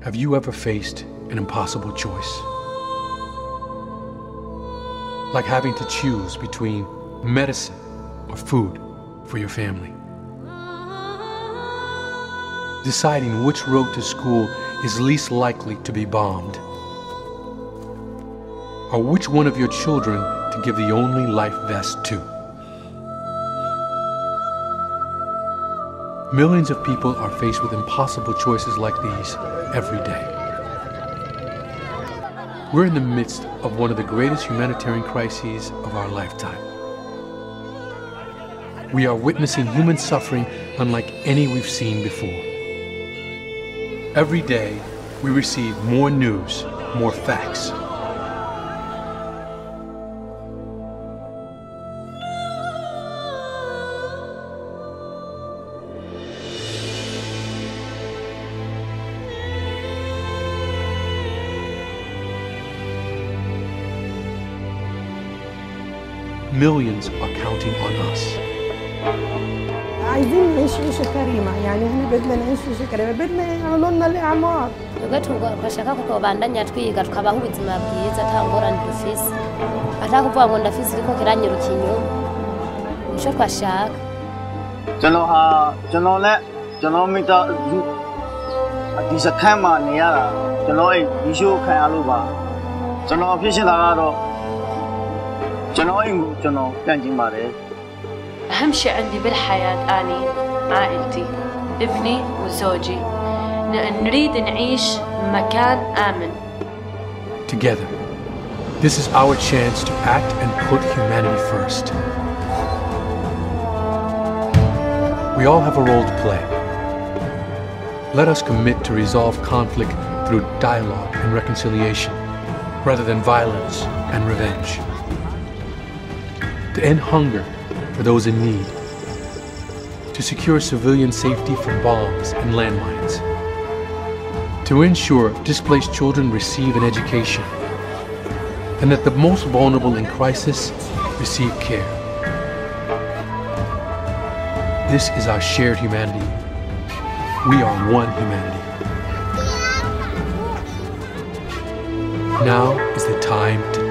Have you ever faced an impossible choice? Like having to choose between medicine or food for your family. Deciding which road to school is least likely to be bombed. Or which one of your children to give the only life vest to. Millions of people are faced with impossible choices like these every day. We're in the midst of one of the greatest humanitarian crises of our lifetime. We are witnessing human suffering unlike any we've seen before. Every day, we receive more news, more facts. Millions are counting on us. عايزين نعيش عيشة كريمة، يعني احنا بدنا نعيش عيشة كريمة، بدنا يعملوا لنا الإعمار. Ugashaka kukobandanya twiga tukabaho ubuzima bwiza nta ngorane dufise. Atakuvuga ngo ndafise iko kiranyiruka inyuma. Nico twashaka. ကျွန်တော်မိတာဒီစခန်းမှာနေရတာကျွန်တော်အဲ့ဒီရှိုးခံရလို့ပါကျွန်တော်ဖြစ်ရှင်တာကတော့ကျွန်တော်အိမ်ကိုကျွန်တော်ပြန်ကျင်ပါတယ် أهم شيء عندي بالحياة أني عائلتي ابني وزوجي نريد نعيش مكان آمن. Together, this is our chance to act and put humanity first. We all have a role to play. Let us commit to resolve conflict through dialogue and reconciliation, rather than violence and revenge. To end hunger for those in need. To secure civilian safety from bombs and landmines. To ensure displaced children receive an education, and that the most vulnerable in crisis receive care. This is our shared humanity. We are one humanity. Now is the time to